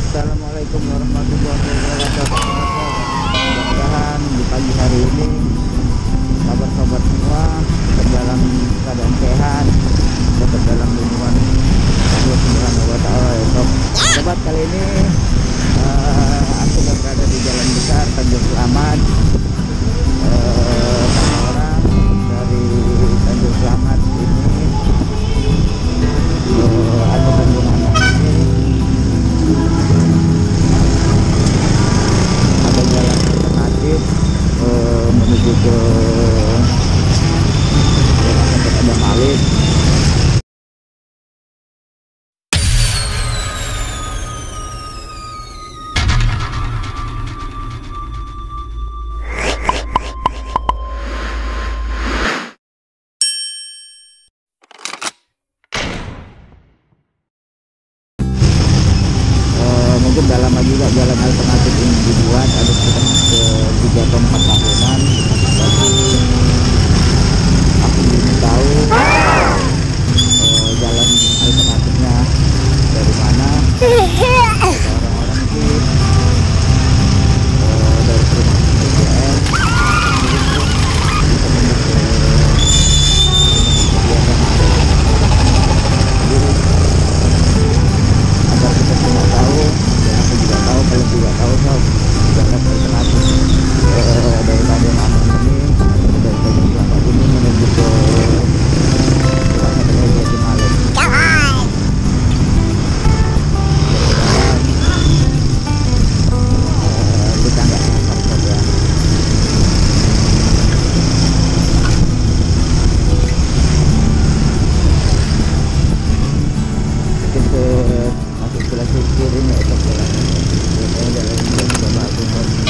Assalamualaikum warahmatullahi wabarakatuh. Mudah-mudahan di pagi hari ini sobat-sobat semua dalam keadaan sehat, tetap dalam lindungan Allah Subhanahu wa Ta'ala. Sobat, kali ini aku berada di Jalan Besar Tanjung Selamat. Orang dari Tanjung Selamat ini atau bendungan ini ada jalan alternatif menuju ke tempat ada Malik. Mungkin udah lama juga jalan alternatif ini dibuat, ada sekitar 3 atau 4 tahunan, tapi aku belum tahu jalan alternatifnya dari mana. Orang-orang sih dari perumahan PGN bisa menuju ke agar kita semua tahu. Aku juga tahu, kalau tidak tahu sob, jalan alternatif dari Tanjung Anom ini, dari Tanjung Selamat ini menuju ke Jalan Raya Malik. Kita nggak nyasar saja. Mungkin ke masuk sebelah kiri ini atau sebelah jalan ini juga bagus.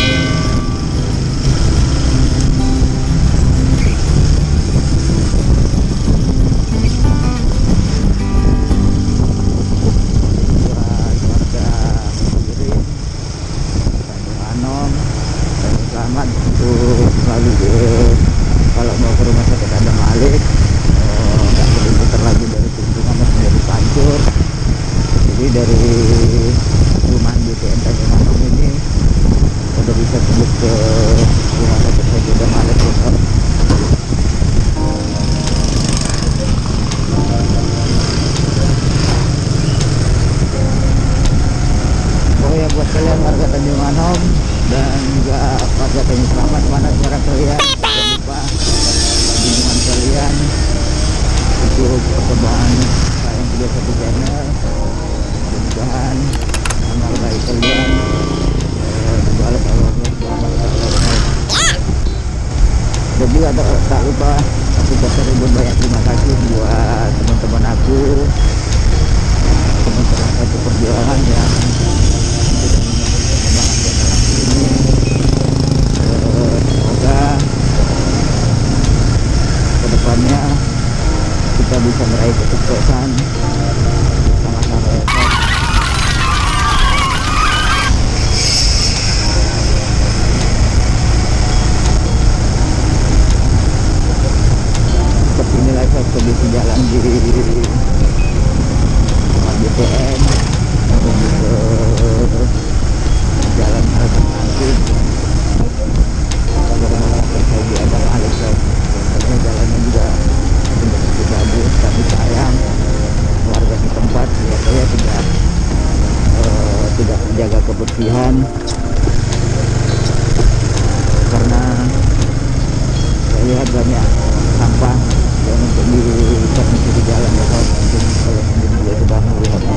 Warga kiri Tanjung Anom, Tanjung Selamat untuk selalu kalau mau ke rumah sakit ada Malik, nggak perlu putar lagi dari Tunjungan menjadi Pancur. Jadi dari perumahan BTN Tanjung Anom ini udah bisa tembus ke rumah sakit Haji Malik. Oh ya, buat kalian warga Tanjung Anom dan juga warga Tanjung Selamat, mana suara kalian? Jangan lupa dukungan kalian untuk perkembangan sayang 31 channel. Mudah-mudahan amal baik kalian dibalas Allah Subhanahu wa Ta'ala. Dan juga tak lupa aku ucapkan banyak terima kasih buat teman-teman aku, teman-teman satu perjuangan yang sudah menyokong ini. Semoga kedepannya kita bisa meraih kesuksesan sama-sama ya. Seperti inilah kondisi jalan di BTN menuju ke jalan alternatif Haji Adam Malik. Karena jalannya juga begitu bagus, tapi sayang warga di tempat ya saya tidak menjaga kebersihan, karena saya lihat banyak sampah yang untuk di jalan ya sob. Mungkin kalau juga sudah melihatnya.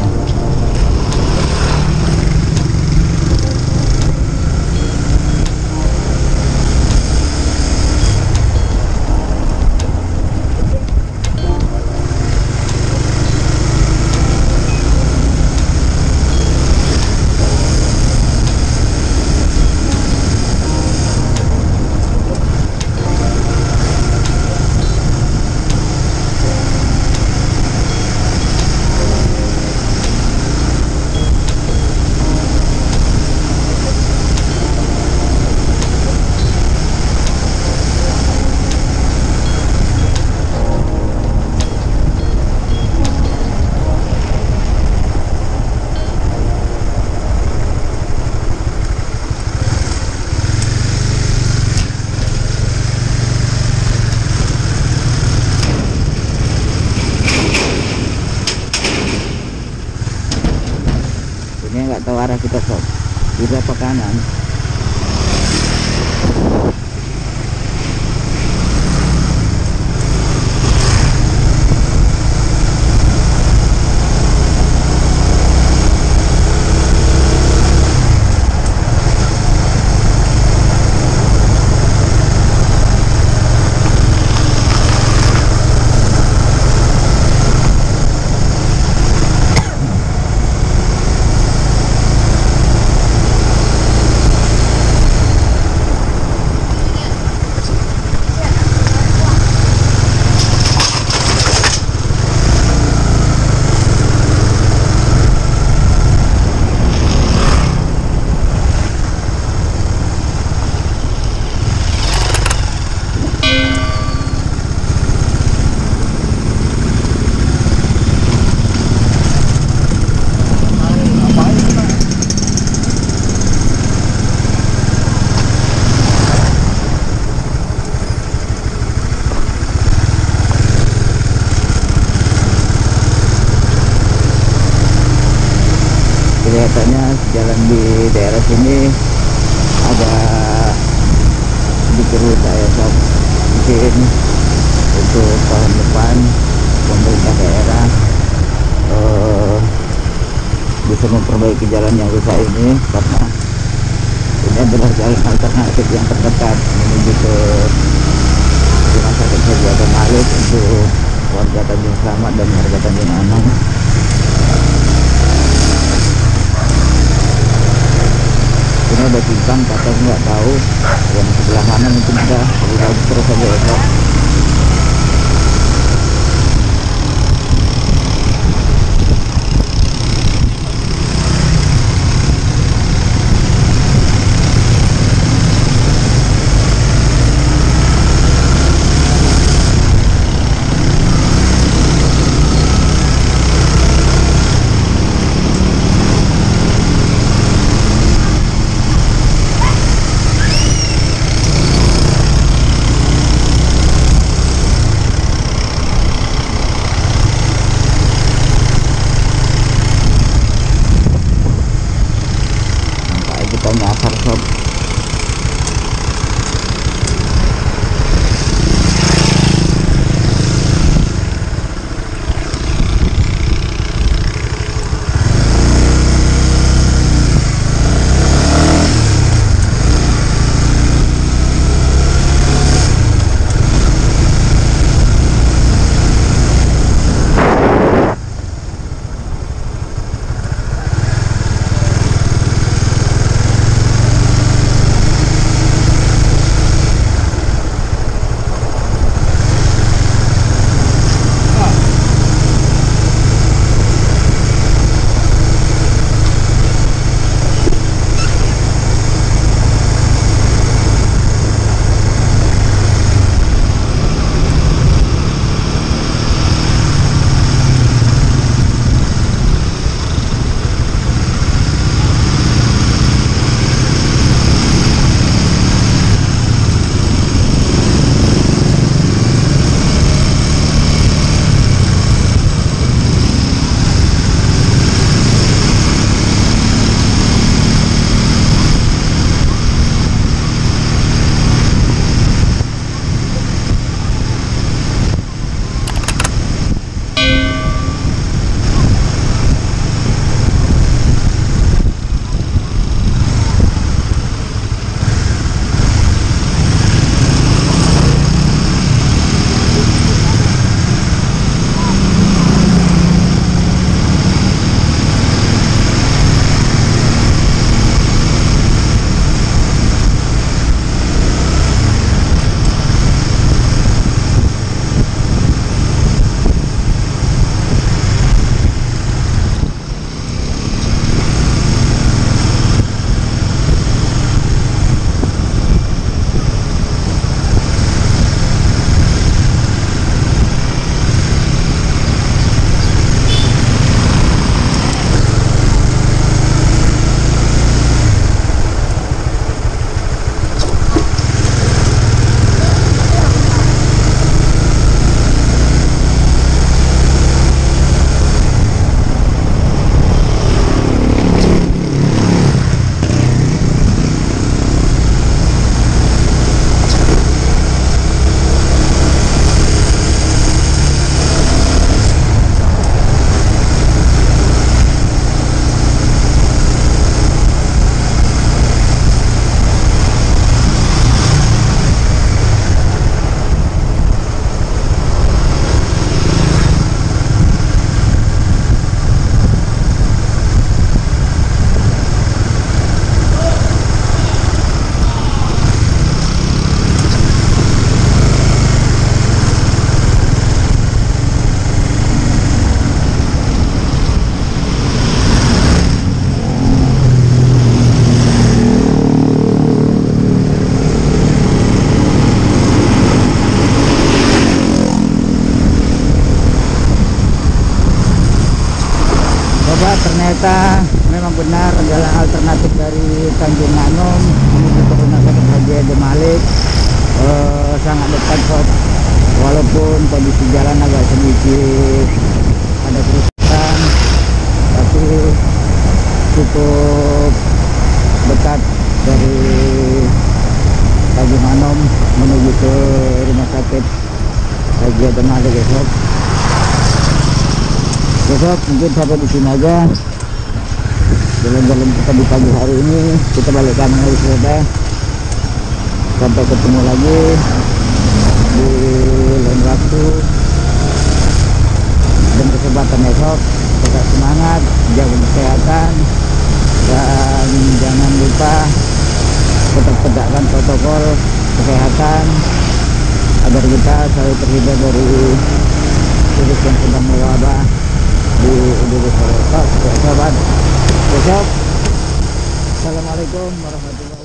Ini nggak tahu arah kita sob, kiri apa kanan. Kelihatannya jalan di daerah sini ada sedikit rusak ya sob. Mungkin untuk tahun depan pemerintah daerah bisa memperbaiki jalan yang rusak ini, karena ini adalah jalan alternatif yang terdekat menuju ke Rumah Sakit Haji Adam Malik untuk warga Tanjung Selamat dan warga Tanjung Anang. Ini ada simpang, kata nggak tahu yang sebelah mana, mungkin ada, lebih bagus terus aja ya. ternyata memang benar adalah alternatif dari Tanjung Manom menuju ke Rumah Sakit Haji Adam Malik. Sangat dekat sob, walaupun kondisi jalan agak sedikit ada kerusakan, tapi cukup dekat dari Tanjung Manom menuju ke Rumah Sakit Haji Adam Malik ya sob. Besok mungkin sampai di sini aja jalan-jalan kita di pagi hari ini. Kita balik kampung lagi sepeda. Sampai ketemu lagi di lain waktu dan kesempatan besok. Tetap semangat, jaga kesehatan, dan jangan lupa tetap tegakkan protokol kesehatan agar kita selalu terhindar dari virus yang sedang mewabah di Indonesia. Sahabat, besok. Assalamualaikum warahmatullahi wabarakatuh.